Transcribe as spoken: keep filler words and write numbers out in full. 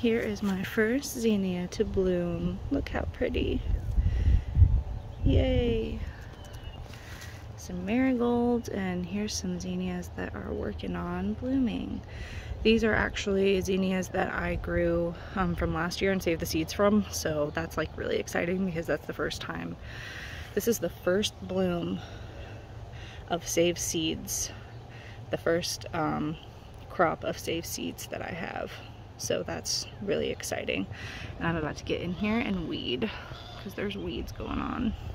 Here is my first zinnia to bloom. Look how pretty. Yay. Some marigolds, and here's some zinnias that are working on blooming. These are actually zinnias that I grew um, from last year and saved the seeds from, so that's like really exciting because that's the first time. This is the first bloom of saved seeds, the first um, crop of saved seeds that I have. So that's really exciting. And I'm about to get in here and weed because there's weeds going on.